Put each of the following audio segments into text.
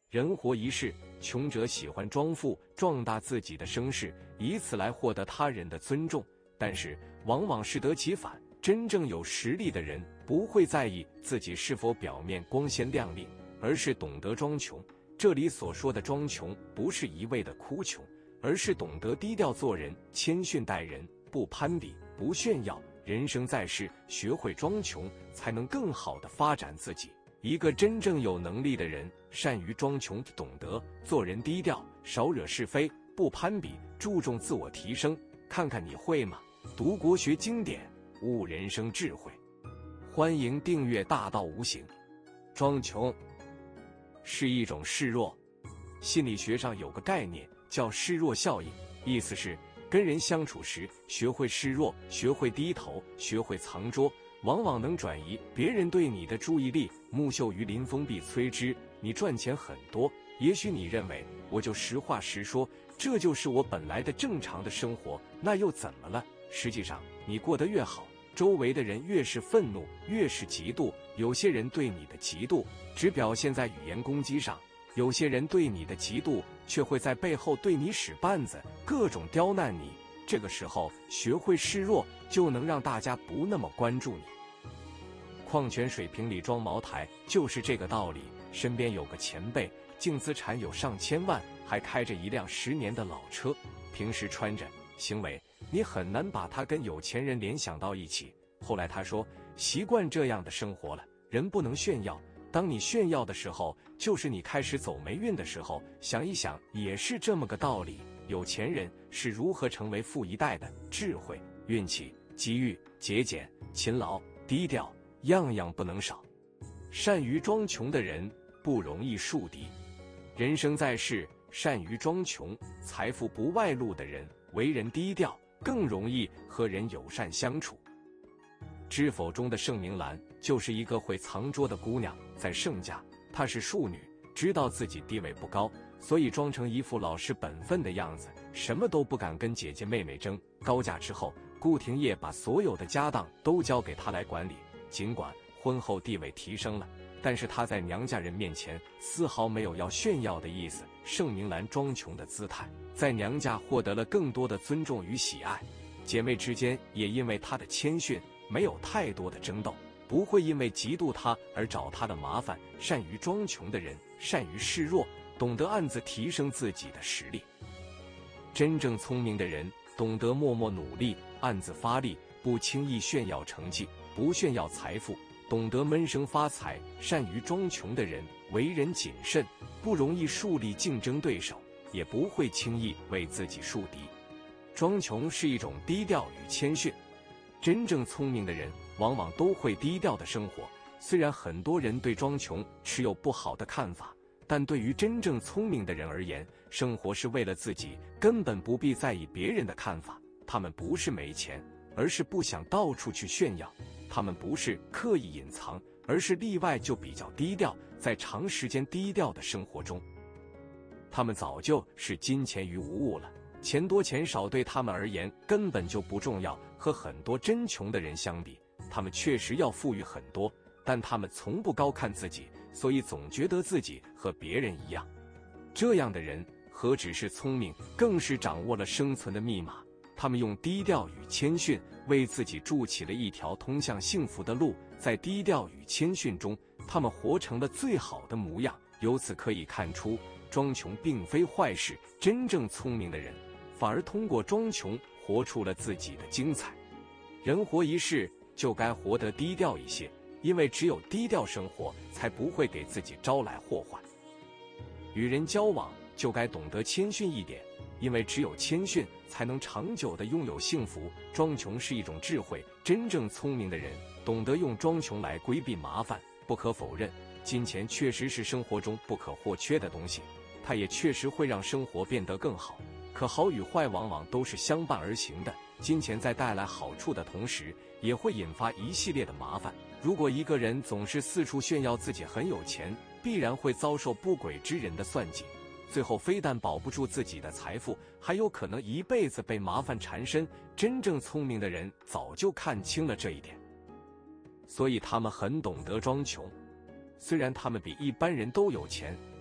人活一世，穷者喜欢装富，壮大自己的声势，以此来获得他人的尊重。但是往往适得其反，真正有实力的人不会在意自己是否表面光鲜亮丽，而是懂得装穷。这里所说的装穷，不是一味的哭穷，而是懂得低调做人，谦逊待人，不攀比，不炫耀。人生在世，学会装穷，才能更好地发展自己。一个真正有能力的人，善于装穷，懂得做人低调，少惹是非，不攀比，注重自我提升。看看你会吗？读国学经典，悟人生智慧。欢迎订阅大道无形。装穷是一种示弱，心理学上有个概念叫示弱效应，意思是跟人相处时，学会示弱，学会低头，学会藏拙，往往能转移别人对你的注意力。木秀于林，风必摧之。你赚钱很多，也许你认为我就实话实说，这就是我本来的正常的生活，那又怎么了？实际上，你过得越好，周围的人越是愤怒，越是嫉妒。有些人对你的嫉妒只表现在语言攻击上，有些人对你的嫉妒却会在背后对你使绊子，各种刁难你。这个时候学会示弱，就能让大家不那么关注你。矿泉水瓶里装茅台，就是这个道理。身边有个前辈，净资产有上千万，还开着一辆10年的老车，平时穿着行为，你很难把他跟有钱人联想到一起。后来他说，习惯这样的生活了，人不能炫耀。当你炫耀的时候，就是你开始走霉运的时候。想一想，也是这么个道理。有钱人是如何成为富一代的？智慧、运气、机遇、节俭、勤劳、低调，样样不能少。善于装穷的人不容易树敌。人生在世，善于装穷，财富不外露的人，为人低调，更容易和人友善相处。知否中的盛明兰就是一个会藏拙的姑娘，在盛家，她是庶女，知道自己地位不高，所以装成一副老实本分的样子，什么都不敢跟姐姐妹妹争。高嫁之后，顾廷烨把所有的家当都交给她来管理。尽管婚后地位提升了，但是她在娘家人面前丝毫没有要炫耀的意思。盛明兰装穷的姿态，在娘家获得了更多的尊重与喜爱，姐妹之间也因为她的谦逊没有太多的争斗，不会因为嫉妒她而找她的麻烦。善于装穷的人，善于示弱，懂得暗自提升自己的实力。真正聪明的人，懂得默默努力，暗自发力，不轻易炫耀成绩，不炫耀财富，懂得闷声发财。善于装穷的人，为人谨慎，不容易树立竞争对手，也不会轻易为自己树敌。装穷是一种低调与谦逊。真正聪明的人往往都会低调的生活。虽然很多人对装穷持有不好的看法，但对于真正聪明的人而言，生活是为了自己，根本不必在意别人的看法。他们不是没钱，而是不想到处去炫耀。他们不是刻意隐藏，而是例外就比较低调。在长时间低调的生活中，他们早就是金钱于无物了。钱多钱少对他们而言根本就不重要。和很多真穷的人相比，他们确实要富裕很多，但他们从不高看自己，所以总觉得自己和别人一样。这样的人何止是聪明，更是掌握了生存的密码。他们用低调与谦逊为自己筑起了一条通向幸福的路。在低调与谦逊中，他们活成了最好的模样。由此可以看出，装穷并非坏事。真正聪明的人反而通过装穷活出了自己的精彩。人活一世，就该活得低调一些，因为只有低调生活，才不会给自己招来祸患。与人交往，就该懂得谦逊一点，因为只有谦逊，才能长久地拥有幸福。装穷是一种智慧，真正聪明的人懂得用装穷来规避麻烦。不可否认，金钱确实是生活中不可或缺的东西，它也确实会让生活变得更好。可好与坏往往都是相伴而行的。金钱在带来好处的同时，也会引发一系列的麻烦。如果一个人总是四处炫耀自己很有钱，必然会遭受不轨之人的算计，最后非但保不住自己的财富，还有可能一辈子被麻烦缠身。真正聪明的人早就看清了这一点，所以他们很懂得装穷。虽然他们比一般人都有钱，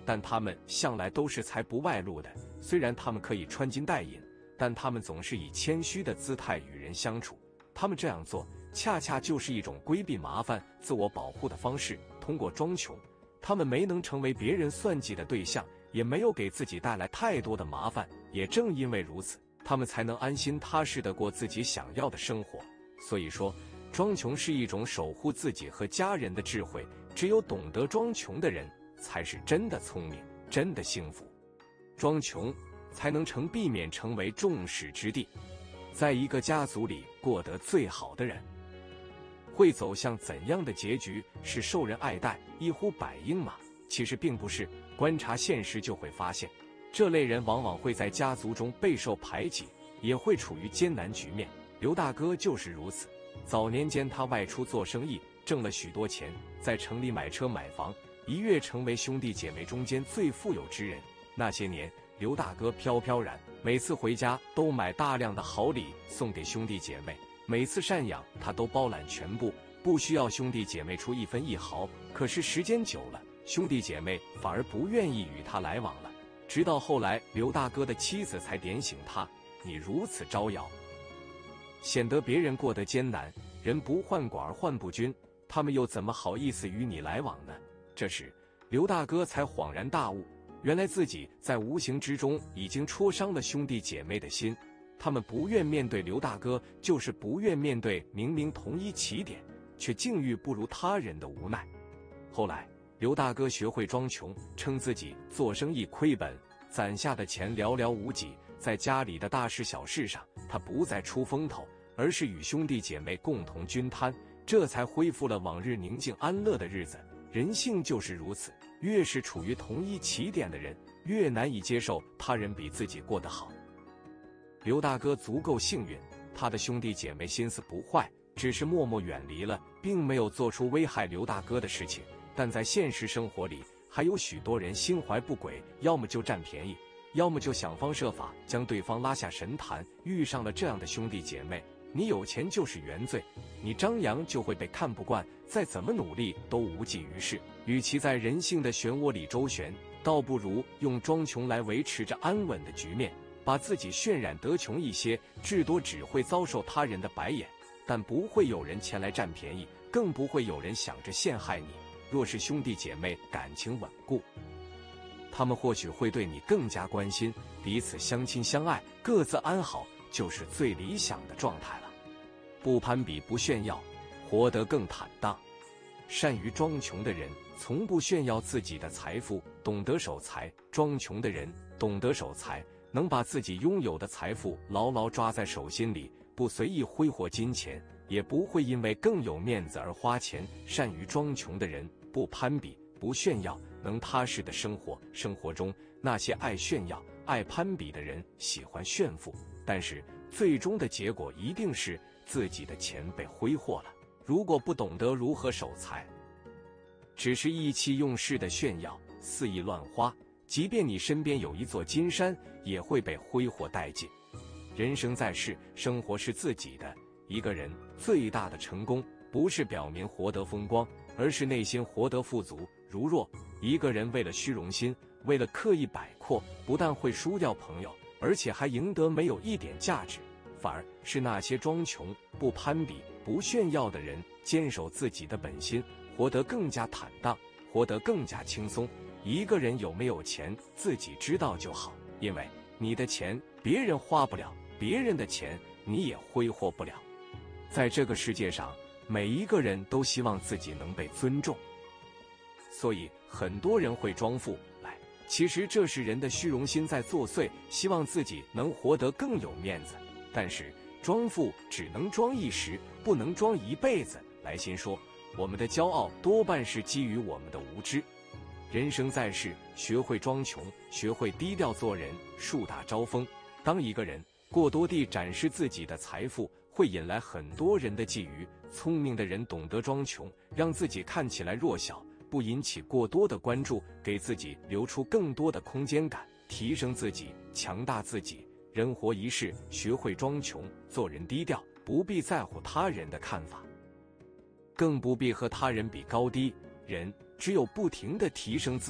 但他们向来都是财不外露的。虽然他们可以穿金戴银，但他们总是以谦虚的姿态与人相处。他们这样做，恰恰就是一种规避麻烦、自我保护的方式。通过装穷，他们没能成为别人算计的对象，也没有给自己带来太多的麻烦。也正因为如此，他们才能安心踏实地过自己想要的生活。所以说，装穷是一种守护自己和家人的智慧。只有懂得装穷的人，才是真的聪明，真的幸福。装穷才能避免成为众矢之的。在一个家族里过得最好的人，会走向怎样的结局？是受人爱戴、一呼百应吗？其实并不是。观察现实就会发现，这类人往往会在家族中备受排挤，也会处于艰难局面。刘大哥就是如此。早年间他外出做生意，挣了许多钱，在城里买车买房，一跃成为兄弟姐妹中间最富有之人。那些年，刘大哥飘飘然，每次回家都买大量的好礼送给兄弟姐妹，每次赡养他都包揽全部，不需要兄弟姐妹出一分一毫。可是时间久了，兄弟姐妹反而不愿意与他来往了。直到后来，刘大哥的妻子才点醒他：你如此招摇，显得别人过得艰难，人不患寡而患不均，他们又怎么好意思与你来往呢？这时，刘大哥才恍然大悟，原来自己在无形之中已经戳伤了兄弟姐妹的心。他们不愿面对刘大哥，就是不愿面对明明同一起点，却境遇不如他人的无奈。后来，刘大哥学会装穷，称自己做生意亏本，攒下的钱寥寥无几。在家里的大事小事上，他不再出风头，而是与兄弟姐妹共同均摊，这才恢复了往日宁静安乐的日子。人性就是如此，越是处于同一起点的人，越难以接受他人比自己过得好。刘大哥足够幸运，他的兄弟姐妹心思不坏，只是默默远离了，并没有做出危害刘大哥的事情。但在现实生活里，还有许多人心怀不轨，要么就占便宜，要么就想方设法将对方拉下神坛。遇上了这样的兄弟姐妹，你有钱就是原罪，你张扬就会被看不惯，再怎么努力都无济于事。与其在人性的漩涡里周旋，倒不如用装穷来维持着安稳的局面，把自己渲染得穷一些，至多只会遭受他人的白眼，但不会有人前来占便宜，更不会有人想着陷害你。若是兄弟姐妹感情稳固，他们或许会对你更加关心，彼此相亲相爱，各自安好，就是最理想的状态了。不攀比，不炫耀，活得更坦荡。善于装穷的人从不炫耀自己的财富，懂得守财。装穷的人懂得守财，能把自己拥有的财富牢牢抓在手心里，不随意挥霍金钱，也不会因为更有面子而花钱。善于装穷的人不攀比，不炫耀，能踏实的生活。生活中那些爱炫耀、爱攀比的人喜欢炫富，但是最终的结果一定是自己的钱被挥霍了。如果不懂得如何守财，只是意气用事的炫耀，肆意乱花，即便你身边有一座金山，也会被挥霍殆尽。人生在世，生活是自己的。一个人最大的成功，不是表面活得风光，而是内心活得富足。如若一个人为了虚荣心，为了刻意摆阔，不但会输掉朋友，而且还赢得没有一点价值。反而是那些装穷、不攀比、不炫耀的人，坚守自己的本心，活得更加坦荡，活得更加轻松。一个人有没有钱，自己知道就好，因为你的钱别人花不了，别人的钱你也挥霍不了。在这个世界上，每一个人都希望自己能被尊重，所以很多人会装富来，其实这是人的虚荣心在作祟，希望自己能活得更有面子。但是装富只能装一时，不能装一辈子。来信说，我们的骄傲多半是基于我们的无知。人生在世，学会装穷，学会低调做人，树大招风。当一个人过多地展示自己的财富，会引来很多人的觊觎。聪明的人懂得装穷，让自己看起来弱小，不引起过多的关注，给自己留出更多的空间感，提升自己，强大自己。人活一世，学会装穷，做人低调，不必在乎他人的看法，更不必和他人比高低。人只有不停地提升自我，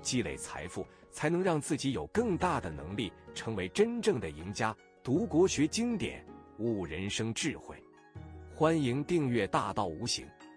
积累财富，才能让自己有更大的能力成为真正的赢家。读国学经典，悟人生智慧。欢迎订阅大道无形。